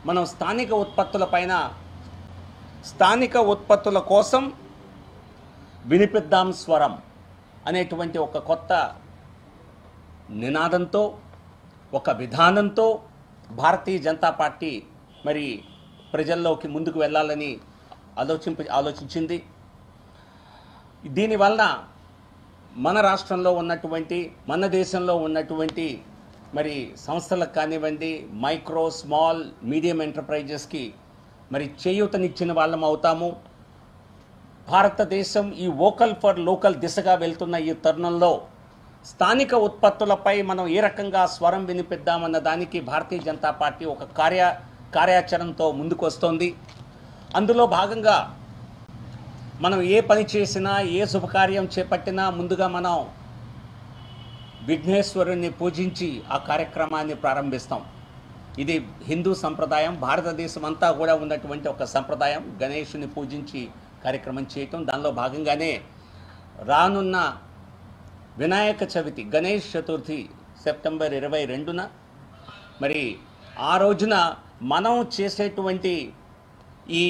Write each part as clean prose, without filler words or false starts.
మనం స్థానిక ఉత్పత్తుల కోసం వినిపిద్దాం స్వరం అనేటువంటి ఒక కొత్త నినాదంతో, ఒక విధానంతో భారతీయ జనతా పార్టీ మరి ప్రజల్లోకి ముందుకు వెళ్ళాలని ఆలోచించింది. దీనివల్ల మన రాష్ట్రంలో ఉన్నటువంటి, మన దేశంలో ఉన్నటువంటి మరి సంస్థలకు కానివ్వండి, మైక్రో, స్మాల్, మీడియం ఎంటర్ప్రైజెస్కి మరి చేయూతనిచ్చిన వాళ్ళం అవుతాము. భారతదేశం ఈ వోకల్ ఫర్ లోకల్ దిశగా వెళ్తున్న ఈ తరుణంలో స్థానిక ఉత్పత్తులపై మనం ఏ రకంగా స్వరం వినిపిద్దామన్న దానికి భారతీయ జనతా పార్టీ ఒక కార్యాచరణతో ముందుకు వస్తోంది. అందులో భాగంగా మనం ఏ పని చేసినా, ఏ శుభకార్యం చేపట్టినా ముందుగా మనం విఘ్నేశ్వరుని పూజించి ఆ కార్యక్రమాన్ని ప్రారంభిస్తాం. ఇది హిందూ సంప్రదాయం, భారతదేశం అంతా కూడా ఉన్నటువంటి ఒక సంప్రదాయం. గణేషుని పూజించి కార్యక్రమం చేయటం, దానిలో భాగంగానే రానున్న వినాయక చవితి, గణేష్ చతుర్థి సెప్టెంబర్ 22న మరి ఆ రోజున మనం చేసేటువంటి ఈ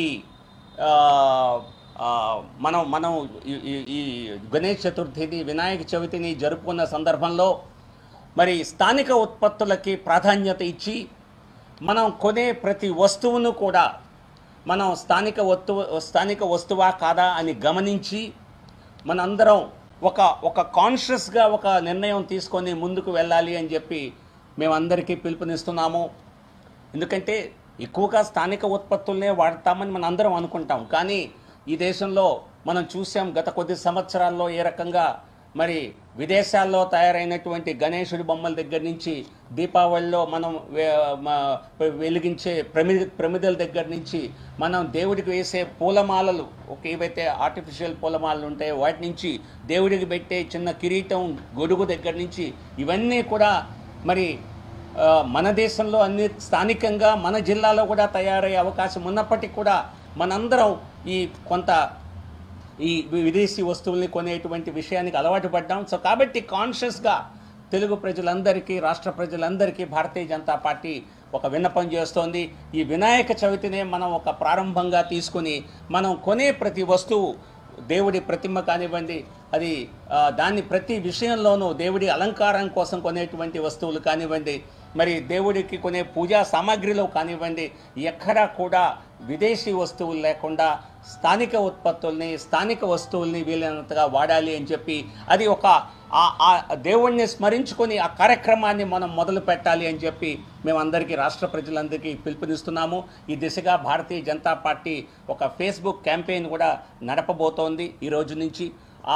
మనం ఈ గణేష్ చతుర్థిని, వినాయక చవితిని జరుపుకున్న సందర్భంలో మరి స్థానిక ఉత్పత్తులకి ప్రాధాన్యత ఇచ్చి మనం కొనే ప్రతి వస్తువును కూడా మనం స్థానిక వస్తువా కాదా అని గమనించి మనందరం ఒక కాన్షియస్గా ఒక నిర్ణయం తీసుకొని ముందుకు వెళ్ళాలి అని చెప్పి మేమందరికీ పిలుపునిస్తున్నాము. ఎందుకంటే ఎక్కువగా స్థానిక ఉత్పత్తులనే వాడతామని మనం అందరం అనుకుంటాం. కానీ ఈ దేశంలో మనం చూసాం గత కొద్ది సంవత్సరాల్లో ఏ రకంగా మరి విదేశాల్లో తయారైనటువంటి గణేశుడి బొమ్మల దగ్గర నుంచి, దీపావళిలో మనం వెలిగించే ప్రమిదల దగ్గర నుంచి, మనం దేవుడికి వేసే పూలమాలలు, ఏవైతే ఆర్టిఫిషియల్ పూలమాలలు ఉంటాయో వాటి నుంచి, దేవుడికి పెట్టే చిన్న కిరీటం, గొడుగు దగ్గర నుంచి, ఇవన్నీ కూడా మరి మన దేశంలో అన్ని స్థానికంగా మన జిల్లాలో కూడా తయారయ్యే అవకాశం ఉన్నప్పటికీ కూడా మనందరం ఈ విదేశీ వస్తువుల్ని కొనేటువంటి విషయానికి అలవాటు పడ్డాం. సో కాబట్టి కాన్షియస్గా తెలుగు ప్రజలందరికీ, రాష్ట్ర ప్రజలందరికీ భారతీయ జనతా పార్టీ ఒక విన్నపం చేస్తోంది. ఈ వినాయక చవితినే మనం ఒక ప్రారంభంగా తీసుకుని మనం కొనే ప్రతి వస్తువు, దేవుడి ప్రతిమ కానివ్వండి, అది దాన్ని ప్రతి విషయంలోనూ దేవుడి అలంకారం కోసం కొనేటువంటి వస్తువులు కానివ్వండి, మరి దేవుడికి కొనే పూజా సామాగ్రిలో కానివ్వండి, ఎక్కడా కూడా విదేశీ వస్తువులు లేకుండా స్థానిక ఉత్పత్తుల్ని, స్థానిక వస్తువుల్ని వీలైనంతగా వాడాలి అని చెప్పి, అది ఒక దేవుణ్ణి స్మరించుకొని ఆ కార్యక్రమాన్ని మనం మొదలు పెట్టాలి అని చెప్పి మేమందరికీ, రాష్ట్ర ప్రజలందరికీ పిలుపునిస్తున్నాము. ఈ దిశగా భారతీయ జనతా పార్టీ ఒక ఫేస్బుక్ క్యాంపెయిన్ కూడా నడపబోతోంది ఈ రోజు నుంచి.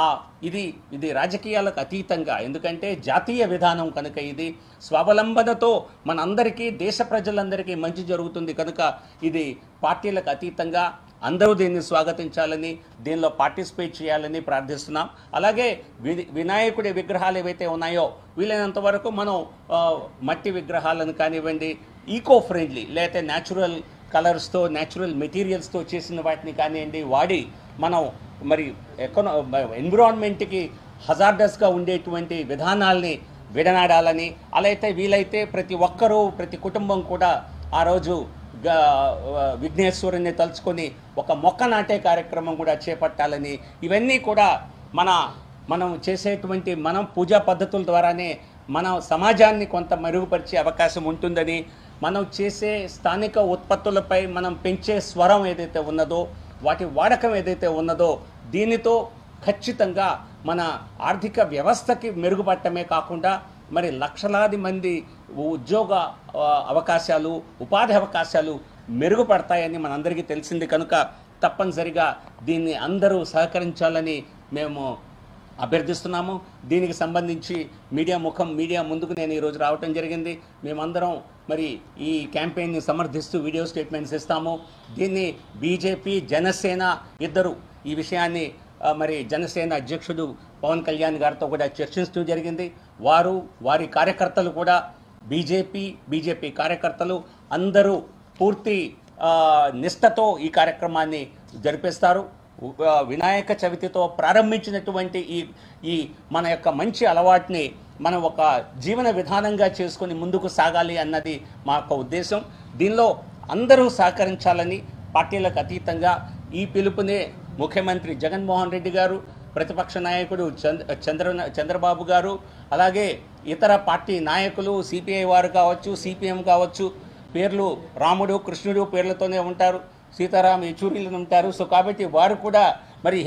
ఇది రాజకీయాలకు అతీతంగా, ఎందుకంటే జాతీయ విధానం కనుక, ఇది స్వావలంబనతో మనందరికీ, దేశ ప్రజలందరికీ మంచి జరుగుతుంది కనుక ఇది పార్టీలకు అతీతంగా అందరూ దీన్ని స్వాగతించాలని, దీనిలో పార్టిసిపేట్ చేయాలని ప్రార్థిస్తున్నాం. అలాగే వినాయకుడి విగ్రహాలు ఏవైతే ఉన్నాయో వీలైనంత వరకు మనం మట్టి విగ్రహాలను కానివ్వండి, ఈకో ఫ్రెండ్లీ లేకపోతే న్యాచురల్ కలర్స్తో, న్యాచురల్ మెటీరియల్స్తో చేసిన వాటిని కానివ్వండి వాడి మనం మరి ఎన్విరాన్మెంట్కి హజార్డస్గా ఉండేటువంటి విధానాల్ని విడనాడాలని, అలా అయితే వీలైతే ప్రతి ఒక్కరూ, ప్రతి కుటుంబం కూడా ఆ రోజు విఘ్నేశ్వరుని తలుచుకొని ఒక మొక్క నాటే కార్యక్రమం కూడా చేపట్టాలని, ఇవన్నీ కూడా మనం చేసేటువంటి మనం పూజా పద్ధతుల ద్వారానే మన సమాజాన్ని కొంత మెరుగుపరిచే అవకాశం ఉంటుందని, మనం చేసే స్థానిక ఉత్పత్తులపై మనం పెంచే స్వరం ఏదైతే ఉన్నదో, వాటి వాడకం ఏదైతే ఉన్నదో, దీనితో ఖచ్చితంగా మన ఆర్థిక వ్యవస్థకి మెరుగుపడటమే కాకుండా మరి లక్షలాది మంది ఉద్యోగ అవకాశాలు, ఉపాధి అవకాశాలు మెరుగుపడతాయని మనందరికీ తెలిసింది కనుక తప్పనిసరిగా దీన్ని అందరూ సహకరించాలని మేము అభ్యర్థిస్తున్నాము. దీనికి సంబంధించి మీడియా ముందుకు నేను ఈరోజు రావటం జరిగింది. మేమందరం మరి ఈ క్యాంపెయిన్ని సమర్థిస్తూ వీడియో స్టేట్మెంట్స్ ఇస్తాము. దీన్ని బీజేపీ, జనసేన ఇద్దరు ఈ విషయాన్ని మరి జనసేన అధ్యక్షుడు పవన్ కళ్యాణ్ గారితో కూడా చర్చిస్తూ జరిగింది. వారి కార్యకర్తలు కూడా బీజేపీ కార్యకర్తలు అందరూ పూర్తి నిష్ఠతో ఈ కార్యక్రమాన్ని జరిపిస్తారు. వినాయక చవితితో ప్రారంభించినటువంటి ఈ మన యొక్క మంచి అలవాటుని మనం ఒక జీవన విధానంగా చేసుకొని ముందుకు సాగాలి అన్నది మా యొక్క ఉద్దేశం. దీనిలో అందరూ సహకరించాలని పార్టీలకు అతీతంగా ఈ పిలుపునే ముఖ్యమంత్రి జగన్మోహన్ రెడ్డి గారు, ప్రతిపక్ష నాయకుడు చంద్రబాబు గారు, అలాగే ఇతర పార్టీ నాయకులు, సిపిఐ వారు కావచ్చు, సిపిఎం కావచ్చు, పేర్లు రాముడు కృష్ణుడు పేర్లతోనే ఉంటారు, సీతారాం యెచూరీలు ఉంటారు. సో కాబట్టి వారు కూడా మరి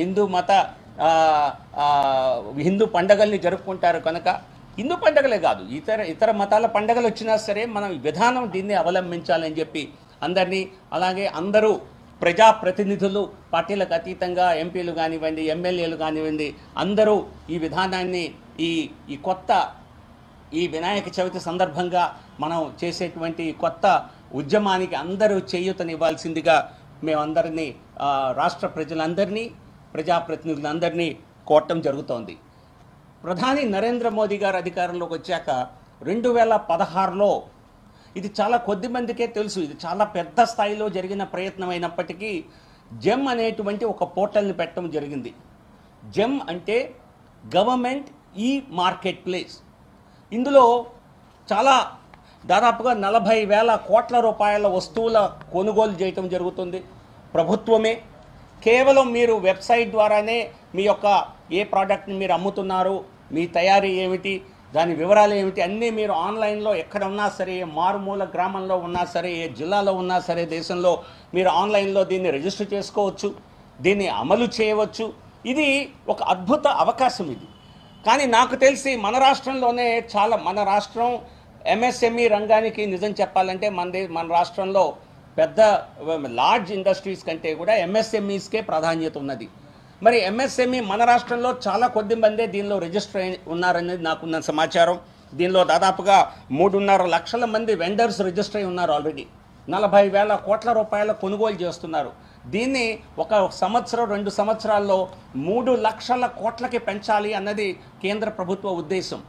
హిందూ పండగల్ని జరుపుకుంటారు కనుక హిందూ పండగలే కాదు ఇతర మతాల పండగలు వచ్చినా సరే మనం విధానం దీన్ని అవలంబించాలని చెప్పి అందరినీ, అలాగే అందరూ ప్రజాప్రతినిధులు పార్టీలకు అతీతంగా ఎంపీలు కానివ్వండి, ఎమ్మెల్యేలు కానివ్వండి, అందరూ ఈ విధానాన్ని ఈ కొత్త ఈ వినాయక చవితి సందర్భంగా మనం చేసేటువంటి కొత్త ఉద్యమానికి అందరూ చేయూతనివ్వాల్సిందిగా మేమందరినీ రాష్ట్ర ప్రజలందరినీ, ప్రజాప్రతినిధులందరినీ కోరటం జరుగుతోంది. ప్రధాని నరేంద్ర మోదీ గారు అధికారంలోకి వచ్చాక 2016లో ఇది చాలా కొద్ది మందికే తెలుసు, ఇది చాలా పెద్ద స్థాయిలో జరిగిన ప్రయత్నం అయినప్పటికీ జెమ్ అనేటువంటి ఒక పోర్టల్ని పెట్టడం జరిగింది. జెమ్ అంటే గవర్నమెంట్ ఈ మార్కెట్ ప్లేస్. ఇందులో చాలా దాదాపుగా 40,000 కోట్ల రూపాయల వస్తువుల కొనుగోలు చేయటం జరుగుతుంది. ప్రభుత్వమే కేవలం మీరు వెబ్సైట్ ద్వారానే మీ యొక్క ఏ ప్రోడక్ట్ని మీరు అమ్ముతున్నారు, మీ తయారీ ఏమిటి, దాని వివరాలు ఏమిటి అన్నీ మీరు ఆన్లైన్లో ఎక్కడ ఉన్నా సరే, మారుమూల గ్రామంలో ఉన్నా సరే, ఏ జిల్లాలో ఉన్నా సరే దేశంలో మీరు ఆన్లైన్లో దీన్ని రిజిస్టర్ చేసుకోవచ్చు, దీన్ని అమలు చేయవచ్చు. ఇది ఒక అద్భుత అవకాశం ఇది. కానీ నాకు తెలిసి మన రాష్ట్రంలోనే మన రాష్ట్రం ఎంఎస్ఎంఈ రంగానికి నిజం చెప్పాలంటే మన రాష్ట్రంలో పెద్ద లార్జ్ ఇండస్ట్రీస్ కంటే కూడా ఎంఎస్ఎంఈస్కే ప్రాధాన్యత ఉన్నది. మరి ఎంఎస్ఎంఈ మన రాష్ట్రంలో చాలా కొద్ది మందే దీనిలో రిజిస్టర్ అయి ఉన్నారనేది నాకున్న సమాచారం. దీనిలో దాదాపుగా 3.5 లక్షల మంది వెండర్స్ రిజిస్టర్ అయి ఉన్నారు. ఆల్రెడీ 40,000 కోట్ల రూపాయల కొనుగోలు చేస్తున్నారు. దీన్ని ఒక సంవత్సరం 2 సంవత్సరాల్లో 3 లక్షల కోట్లకి పెంచాలి అన్నది కేంద్ర ప్రభుత్వ ఉద్దేశం.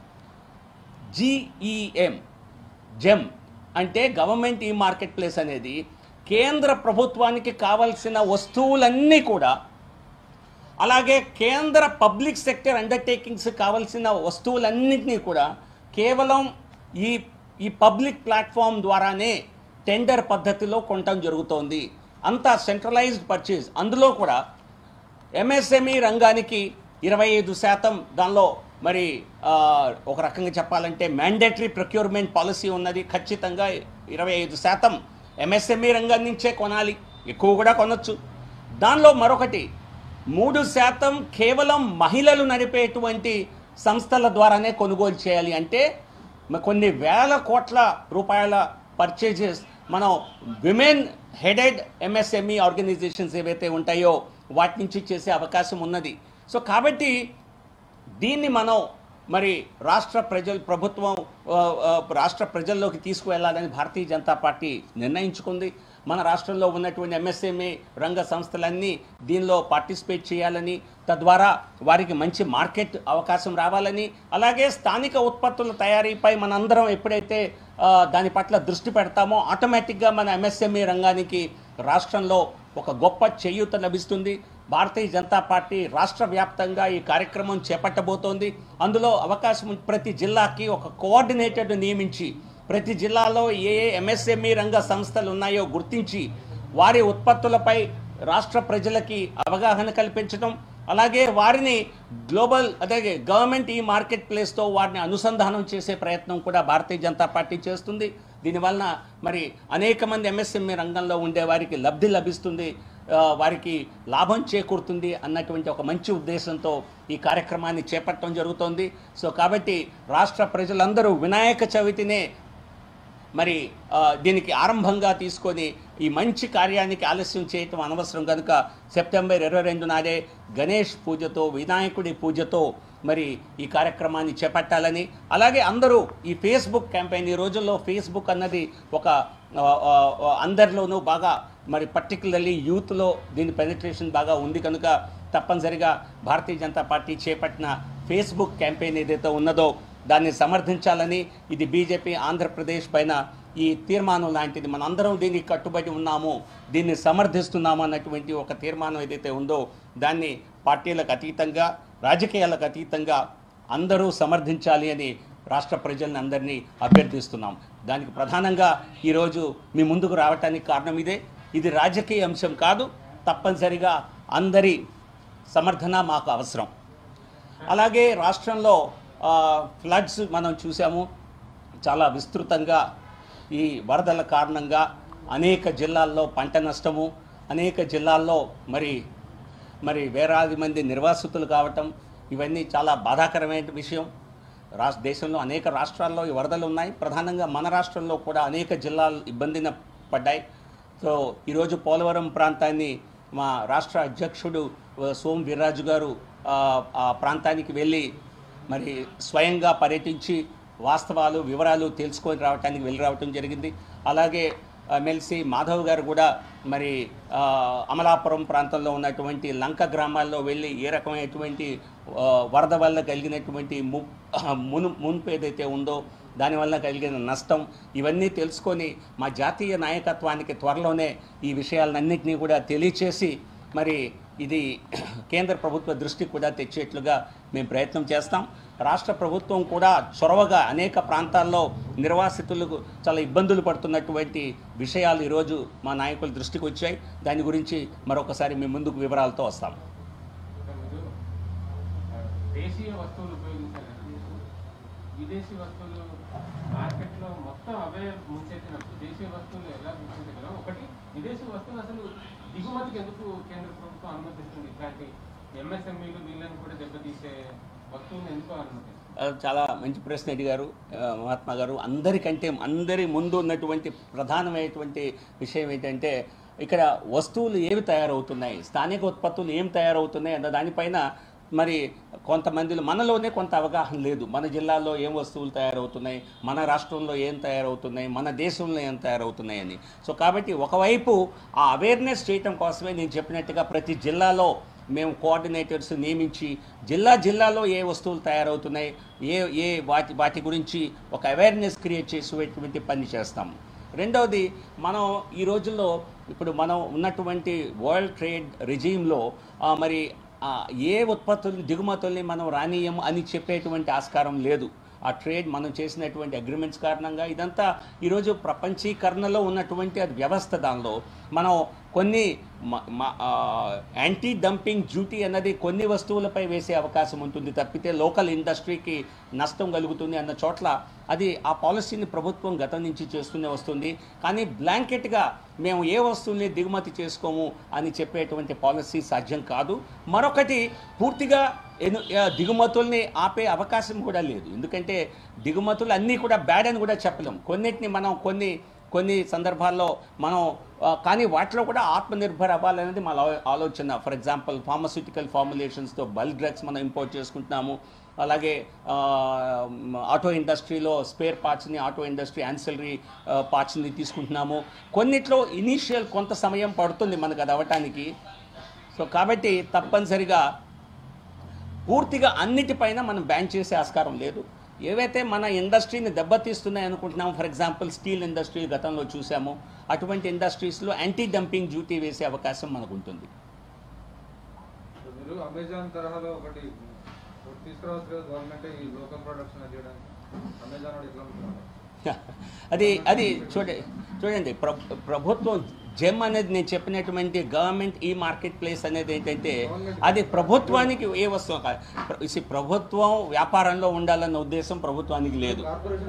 జెమ్ అంటే గవర్నమెంట్ ఈ మార్కెట్ ప్లేస్ అనేది కేంద్ర ప్రభుత్వానికి కావలసిన వస్తువులన్నీ కూడా, అలాగే కేంద్ర పబ్లిక్ సెక్టర్ అండర్టేకింగ్స్ కావాల్సిన వస్తువులన్నింటినీ కూడా కేవలం ఈ పబ్లిక్ ప్లాట్ఫామ్ ద్వారానే టెండర్ పద్ధతిలో కొనటం జరుగుతోంది. అంతా సెంట్రలైజ్డ్ పర్చేజ్. అందులో కూడా ఎంఎస్ఎంఈ రంగానికి 25% దానిలో మరి ఒక రకంగా చెప్పాలంటే మ్యాండేటరీ ప్రొక్యూర్మెంట్ పాలసీ ఉన్నది. ఖచ్చితంగా 25% ఎంఎస్ఎంఈ రంగం నుంచే కొనాలి, ఎక్కువ కూడా కొనొచ్చు. దానిలో మరొకటి 3% కేవలం మహిళలు నడిపేటువంటి సంస్థల ద్వారానే కొనుగోలు చేయాలి. అంటే కొన్ని వేల కోట్ల రూపాయల పర్చేజెస్ మనం విమెన్ హెడెడ్ ఎంఎస్ఎంఈ ఆర్గనైజేషన్స్ ఏవైతే ఉంటాయో వాటి నుంచి చేసే అవకాశం ఉన్నది. సో కాబట్టి దీన్ని మనం మరి రాష్ట్ర ప్రజల్లోకి తీసుకువెళ్ళాలని భారతీయ జనతా పార్టీ నిర్ణయించుకుంది. మన రాష్ట్రంలో ఉన్నటువంటి ఎంఎస్ఎంఈ రంగ సంస్థలన్నీ దీనిలో పార్టిసిపేట్ చేయాలని, తద్వారా వారికి మంచి మార్కెట్ అవకాశం రావాలని, అలాగే స్థానిక ఉత్పత్తుల తయారీపై మనందరం ఎప్పుడైతే దాని పట్ల దృష్టి పెడతామో ఆటోమేటిక్గా మన ఎంఎస్ఎంఈ రంగానికి రాష్ట్రంలో ఒక గొప్ప చేయూత లభిస్తుంది. భారతీయ జనతా పార్టీ రాష్ట్ర వ్యాప్తంగా ఈ కార్యక్రమం చేపట్టబోతోంది. అందులో అవకాశం ప్రతి జిల్లాకి ఒక కోఆర్డినేటర్ నియమించి ప్రతి జిల్లాలో ఏ ఎంఎస్ఎంఈ రంగ సంస్థలు ఉన్నాయో గుర్తించి వారి ఉత్పత్తులపై రాష్ట్ర ప్రజలకి అవగాహన కల్పించడం, అలాగే వారిని గవర్నమెంట్ ఈ మార్కెట్ ప్లేస్తో వారిని అనుసంధానం చేసే ప్రయత్నం కూడా భారతీయ జనతా పార్టీ చేస్తుంది. దీనివలన మరి అనేక మంది ఎంఎస్ఎంఈ రంగంలో ఉండే వారికి లబ్ధి లభిస్తుంది, వారికి లాభం చేకూరుతుంది అన్నటువంటి ఒక మంచి ఉద్దేశంతో ఈ కార్యక్రమాన్ని చేపట్టడం జరుగుతోంది. సో కాబట్టి రాష్ట్ర ప్రజలందరూ వినాయక చవితినే మరి దీనికి ఆరంభంగా తీసుకొని ఈ మంచి కార్యానికి ఆలస్యం చేయటం అనవసరం కనుక సెప్టెంబర్ 22 నాడే గణేష్ పూజతో, వినాయకుడి పూజతో మరి ఈ కార్యక్రమాన్ని చేపట్టాలని, అలాగే అందరూ ఈ ఫేస్బుక్ క్యాంపెయిన్, ఈ రోజుల్లో ఫేస్బుక్ అన్నది ఒక అందరిలోనూ బాగా మరి పర్టికులర్లీ యూత్లో దీని పెనిట్రేషన్ బాగా ఉంది కనుక తప్పనిసరిగా భారతీయ జనతా పార్టీ చేపట్టిన ఫేస్బుక్ క్యాంపెయిన్ ఏదైతే ఉన్నదో దాన్ని సమర్థించాలని, ఇది బీజేపీ ఆంధ్రప్రదేశ్ పైన ఈ తీర్మానం లాంటిది, మనందరం దీనికి కట్టుబడి ఉన్నాము, దీన్ని సమర్థిస్తున్నాము అన్నటువంటి ఒక తీర్మానం ఏదైతే ఉందో దాన్ని పార్టీలకు అతీతంగా, రాజకీయాలకు అతీతంగా అందరూ సమర్థించాలి అని రాష్ట్ర ప్రజల్ని అందరినీ అభ్యర్థిస్తున్నాం. దానికి ప్రధానంగా ఈరోజు మీ ముందుకు రావటానికి కారణం ఇదే. ఇది రాజకీయ అంశం కాదు, తప్పనిసరిగా అందరి సమర్థన మాకు అవసరం. అలాగే రాష్ట్రంలో ఫ్లడ్స్ మనం చూసాము, చాలా విస్తృతంగా ఈ వరదల కారణంగా అనేక జిల్లాల్లో పంట నష్టము, అనేక జిల్లాల్లో మరి వేలాది మంది నిర్వాసితులు కావటం, ఇవన్నీ చాలా బాధాకరమైన విషయం. దేశంలో అనేక రాష్ట్రాల్లో ఈ వరదలు ఉన్నాయి. ప్రధానంగా మన రాష్ట్రంలో కూడా అనేక జిల్లాలు ఇబ్బందిన పడ్డాయి. సో ఈరోజు పోలవరం ప్రాంతాన్ని మా రాష్ట్ర అధ్యక్షుడు సోం వీర్రాజు గారు ఆ ప్రాంతానికి వెళ్ళి మరి స్వయంగా పర్యటించి వాస్తవాలు వివరాలు తెలుసుకొని వెళ్ళి రావటం జరిగింది. అలాగే ఎమ్మెల్సీ మాధవ్ గారు కూడా మరి అమలాపురం ప్రాంతంలో ఉన్నటువంటి లంక గ్రామాల్లో వెళ్ళి ఏ రకమైనటువంటి వరద వల్ల కలిగినటువంటి మునుపు ఏదైతే ఉందో దానివల్ల కలిగిన నష్టం ఇవన్నీ తెలుసుకొని మా జాతీయ నాయకత్వానికి త్వరలోనే ఈ విషయాలన్నింటినీ కూడా తెలియచేసి మరి ఇది కేంద్ర ప్రభుత్వ దృష్టికి కూడా తెచ్చేట్లుగా మేము ప్రయత్నం చేస్తాం. రాష్ట్ర ప్రభుత్వం కూడా చొరవగా అనేక ప్రాంతాల్లో నిర్వాసితులకు చాలా ఇబ్బందులు పడుతున్నటువంటి విషయాలు ఈరోజు మా నాయకుల దృష్టికి వచ్చాయి. దాని గురించి మరొకసారి మేము ముందుకు వివరాలతో వస్తాం. దేశీయ వస్తువులు ఉపయోగించాలి, విదేశీ వస్తువులు మార్కెట్లో మొత్తం అవే ముంచెత్తినప్పుడు దేశీయ వస్తువులు ఎలా గుర్తించగలం? ఒకటి, విదేశీ వస్తువులు అసలు దిగుమతికి ఎందుకు కేంద్ర ప్రభుత్వం అనుమతిస్తుంది? ఇట్లాంటి ఎంఎస్ఎంఈలు వీళ్ళని కూడా దెబ్బతీసే వస్తువులను ఎందుకు అనుమతిస్తుంది? చాలా మంచి ప్రశ్న అడిగారు మహాత్మా గారు. అందరి ముందు ఉన్నటువంటి ప్రధానమైనటువంటి విషయం ఏంటంటే ఇక్కడ వస్తువులు ఏవి తయారవుతున్నాయి, స్థానిక ఉత్పత్తులు ఏం తయారవుతున్నాయి అన్న దానిపైన మరి కొంతమందిలో మనలోనే కొంత అవగాహన లేదు. మన జిల్లాలో ఏం వస్తువులు తయారవుతున్నాయి, మన రాష్ట్రంలో ఏం తయారవుతున్నాయి, మన దేశంలో ఏం తయారవుతున్నాయి అని. సో కాబట్టి ఒకవైపు ఆ అవేర్నెస్ చేయటం కోసమే నేను చెప్పినట్టుగా ప్రతి జిల్లాలో మేము కోఆర్డినేటర్స్ నియమించి జిల్లాలో ఏ వస్తువులు తయారవుతున్నాయి, వాటి గురించి ఒక అవేర్నెస్ క్రియేట్ చేసేటువంటి పని చేస్తాము. రెండవది, మనం ఈ రోజుల్లో ఇప్పుడు మనం ఉన్నటువంటి వరల్డ్ ట్రేడ్ రెజీమ్లో మరి ఏ ఉత్పత్తుల్ని దిగుమతుల్ని మనం రానీయం అని చెప్పేటువంటి ఆస్కారం లేదు. ఆ ట్రేడ్ మనం చేసినటువంటి అగ్రిమెంట్స్ కారణంగా ఇదంతా ఈరోజు ప్రపంచీకరణలో ఉన్నటువంటి వ్యవస్థ. దానిలో మనం కొన్ని యాంటీ డంపింగ్ డ్యూటీ అన్నది కొన్ని వస్తువులపై వేసే అవకాశం ఉంటుంది తప్పితే లోకల్ ఇండస్ట్రీకి నష్టం కలుగుతుంది అన్న చోట్ల అది ఆ పాలసీని ప్రభుత్వం గతం నుంచి చేస్తూనే వస్తుంది. కానీ బ్లాంకెట్గా మేము ఏ వస్తువుల్ని దిగుమతి చేసుకోము అని చెప్పేటువంటి పాలసీ సాధ్యం కాదు. మరొకటి, పూర్తిగా దిగుమతుల్ని ఆపే అవకాశం కూడా లేదు. ఎందుకంటే దిగుమతులు అన్నీ కూడా బ్యాడ్ అని కూడా చెప్పలేం. కొన్నిటిని మనం కొన్ని సందర్భాల్లో మనం కానీ వాటిలో కూడా ఆత్మనిర్భర్ అవ్వాలనేది మా ఆలోచన. ఫర్ ఎగ్జాంపుల్ ఫార్మస్యూటికల్ ఫార్ములేషన్స్తో బల్క్ డ్రగ్స్ మనం ఇంపోర్ట్ చేసుకుంటున్నాము. అలాగే ఆటో ఇండస్ట్రీలో స్పేర్ పార్ట్స్ని, ఆటో ఇండస్ట్రీ యాన్సిలరీ పార్ట్స్ని తీసుకుంటున్నాము. కొన్నిట్లో ఇనీషియల్ కొంత సమయం పడుతుంది మనకు అది అవ్వటానికి. సో కాబట్టి తప్పనిసరిగా పూర్తిగా అన్నిటిపైన మనం బ్యాన్ చేసే ఆస్కారం లేదు. ఏవైతే మన ఇండస్ట్రీని దెబ్బతీస్తున్నాయి అనుకుంటున్నాము, ఫర్ ఎగ్జాంపుల్ స్టీల్ ఇండస్ట్రీ గతంలో చూసాము, అటువంటి ఇండస్ట్రీస్లో యాంటీ డంపింగ్ డ్యూటీ వేసే అవకాశం మనకు ఉంటుంది. మీరు అమెజాన్ తరహాలో ఒకటి తీసుకురావచ్చు కదా గవర్నమెంట్ ఈ లోకల్ ప్రొడక్షన్ చేయడానికి. అమెజాన్ అది చూడండి ప్రభుత్వం జెమ్ అనేది నేను చెప్పినటువంటి గవర్నమెంట్ ఈ మార్కెట్ ప్లేస్ అనేది ఏంటంటే అది ప్రభుత్వానికి ఏ వస్తువు కాదు. ప్రభుత్వం వ్యాపారంలో ఉండాలన్న ఉద్దేశం ప్రభుత్వానికి లేదు.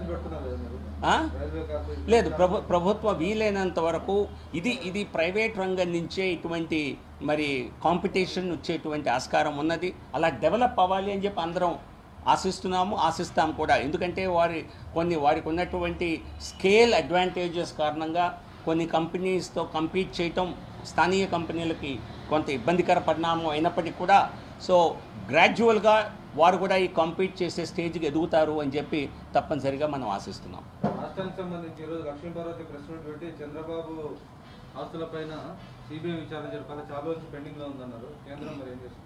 లేదు, ప్రభుత్వం వీలైనంత వరకు ఇది ప్రైవేట్ రంగం నుంచే ఇటువంటి మరి కాంపిటీషన్ వచ్చేటువంటి ఆస్కారం ఉన్నది. అలా డెవలప్ అవ్వాలి అని చెప్పి అందరం ఆశిస్తాం కూడా. ఎందుకంటే వారికి ఉన్నటువంటి స్కేల్ అడ్వాంటేజెస్ కారణంగా కొన్ని కంపెనీస్తో కంపీట్ చేయటం స్థానియ కంపెనీలకి కొంత ఇబ్బందికర పరిణామం అయినప్పటికీ కూడా సో గ్రాడ్యువల్గా వారు కూడా ఈ కంపీట్ చేసే స్టేజ్కి ఎదుగుతారు అని చెప్పి తప్పనిసరిగా మనం ఆశిస్తున్నాం. రాష్ట్రానికి సంబంధించి ఈరోజు లక్ష్మీపార్వతి ప్రెస్ మీట్ పెట్టి చంద్రబాబు ఆస్తులపైన సిబిఐ విచారణ జరపాలి, చాలా రోజు పెండింగ్లో ఉందన్నారు. కేంద్రం మరి ఏం చేస్తుంది?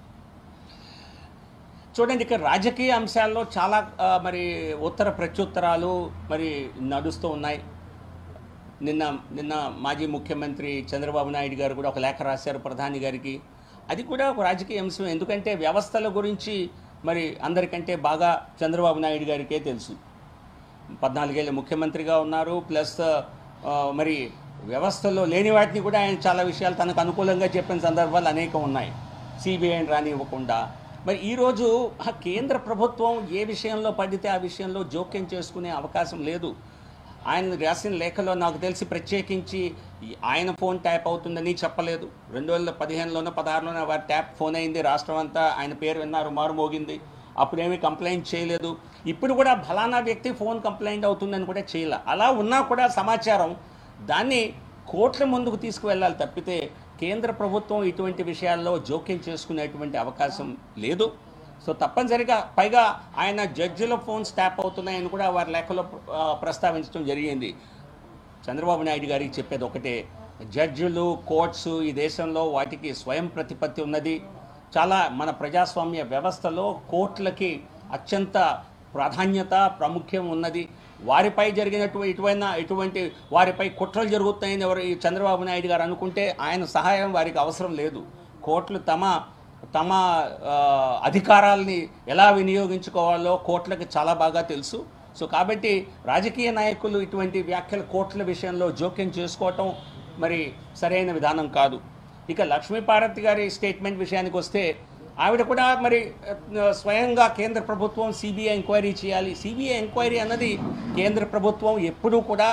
చూడండి, ఇక్కడ రాజకీయ అంశాల్లో చాలా మరి ఉత్తర ప్రత్యుత్తరాలు మరి నడుస్తూ ఉన్నాయి. నిన్న మాజీ ముఖ్యమంత్రి చంద్రబాబు నాయుడు గారు కూడా ఒక లేఖ రాశారు ప్రధాని గారికి. అది కూడా ఒక రాజకీయ అంశం. ఎందుకంటే వ్యవస్థల గురించి మరి అందరికంటే బాగా చంద్రబాబు నాయుడు గారికే తెలుసు. 14 ఏళ్ళు ముఖ్యమంత్రిగా ఉన్నారు. ప్లస్ మరి వ్యవస్థలో లేని వాటిని కూడా ఆయన చాలా విషయాలు తనకు అనుకూలంగా చెప్పిన సందర్భాలు అనేకం ఉన్నాయి, సిబిఐని రానివ్వకుండా. మరి ఈరోజు కేంద్ర ప్రభుత్వం ఏ విషయంలో పడితే ఆ విషయంలో జోక్యం చేసుకునే అవకాశం లేదు. ఆయన రాసిన లేఖలో నాకు తెలిసి ప్రత్యేకించి ఆయన ఫోన్ ట్యాప్ అవుతుందని చెప్పలేదు. 2015లోనో 16లోనో వారి ట్యాప్ ఫోన్ అయింది, రాష్ట్రం అంతా ఆయన పేరు విన్నారు, మారుమోగింది. అప్పుడేమీ కంప్లైంట్ చేయలేదు. ఇప్పుడు కూడా ఫలానా వ్యక్తి ఫోన్ కంప్లైంట్ అవుతుందని కూడా చేయలే. అలా ఉన్నా కూడా సమాచారం దాన్ని కోర్టుల ముందుకు తీసుకువెళ్ళాలి తప్పితే కేంద్ర ప్రభుత్వం ఇటువంటి విషయాల్లో జోక్యం చేసుకునేటువంటి అవకాశం లేదు. సో తప్పనిసరిగా పైగా ఆయన జడ్జిల ఫోన్స్ ట్యాప్ అవుతున్నాయని కూడా వారి లేఖలో ప్రస్తావించడం జరిగింది. చంద్రబాబు నాయుడు గారికి చెప్పేది ఒకటే, జడ్జిలు కోర్ట్స్ ఈ దేశంలో వాటికి స్వయం ప్రతిపత్తి ఉన్నది. చాలా మన ప్రజాస్వామ్య వ్యవస్థలో కోర్టులకి అత్యంత ప్రాధాన్యత ప్రాముఖ్యం ఉన్నది. వారిపై ఇటువంటి వారిపై కుట్రలు జరుగుతాయని ఎవరు ఈ చంద్రబాబు నాయుడు గారు అనుకుంటే ఆయన సహాయం వారికి అవసరం లేదు. కోర్టులు తమ అధికారాలని ఎలా వినియోగించుకోవాలో కోర్టులకు చాలా బాగా తెలుసు. సో కాబట్టి రాజకీయ నాయకులు ఇటువంటి వ్యాఖ్యలు కోర్టుల విషయంలో జోక్యం చేసుకోవటం మరి సరైన విధానం కాదు. ఇక లక్ష్మీపార్వతి గారి స్టేట్మెంట్ విషయానికి వస్తే ఆవిడ కూడా మరి స్వయంగా కేంద్ర ప్రభుత్వం సిబిఐ ఎంక్వైరీ చేయాలి. సిబిఐ ఎంక్వైరీ అన్నది కేంద్ర ప్రభుత్వం ఎప్పుడూ కూడా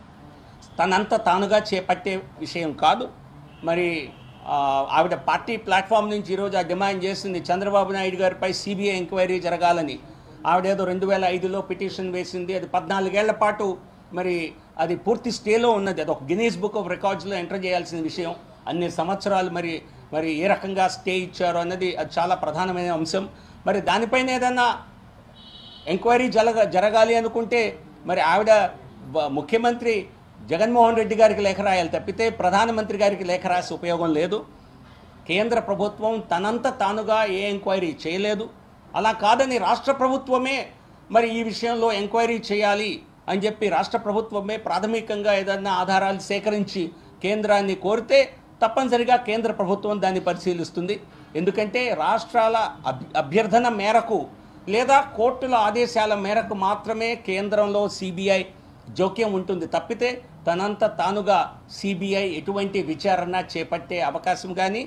తనంత తానుగా చేపట్టే విషయం కాదు. మరి ఆవిడ పార్టీ ప్లాట్ఫామ్ నుంచి ఈరోజు ఆ డిమాండ్ చేసింది చంద్రబాబు నాయుడు గారిపై సిబిఐ ఎంక్వైరీ జరగాలని. ఆవిడేదో 2005లో పిటిషన్ వేసింది. అది 14 ఏళ్ల పాటు మరి అది పూర్తి స్టేలో ఉన్నది. అది ఒక గిన్నీస్ బుక్ ఆఫ్ రికార్డ్స్లో ఎంటర్ చేయాల్సిన విషయం. అన్ని సంవత్సరాలు మరి ఏ రకంగా స్టే ఇచ్చారు అన్నది అది చాలా ప్రధానమైన అంశం. మరి దానిపైన ఏదన్నా ఎంక్వైరీ జరగాలి అనుకుంటే మరి ఆవిడ ముఖ్యమంత్రి జగన్మోహన్ రెడ్డి గారికి లేఖ రాయాలి తప్పితే ప్రధానమంత్రి గారికి లేఖ రాసి ఉపయోగం లేదు. కేంద్ర ప్రభుత్వం తనంత తానుగా ఏ ఎంక్వైరీ చేయలేదు. అలా కాదని రాష్ట్ర ప్రభుత్వమే మరి ఈ విషయంలో ఎంక్వైరీ చేయాలి అని చెప్పి రాష్ట్ర ప్రభుత్వమే ప్రాథమికంగా ఏదన్నా ఆధారాలు సేకరించి కేంద్రాన్ని కోరితే తప్పనిసరిగా కేంద్ర ప్రభుత్వం దాన్ని పరిశీలిస్తుంది. ఎందుకంటే రాష్ట్రాల అభ్యర్థన మేరకు లేదా కోర్టుల ఆదేశాల మేరకు మాత్రమే కేంద్రంలో సిబిఐ జోక్యం ఉంటుంది తప్పితే తనంత తానుగా సిబిఐ ఎటువంటి విచారణ చేపట్టే అవకాశం కానీ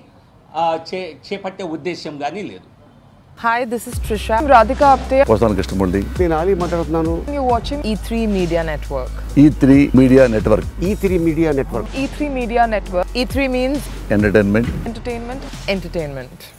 చేపట్టే ఉద్దేశం కానీ లేదు. Hi, this is Trisha. I'm Radhika Apte. వస్తాను కృష్ణమూర్తి. నేను ఆలీ మాట్లాడుతున్నాను. You're watching E3 Media Network. E3 Media Network. E3 Media Network. E3 Media Network. E3 means Entertainment. entertainment. Entertainment.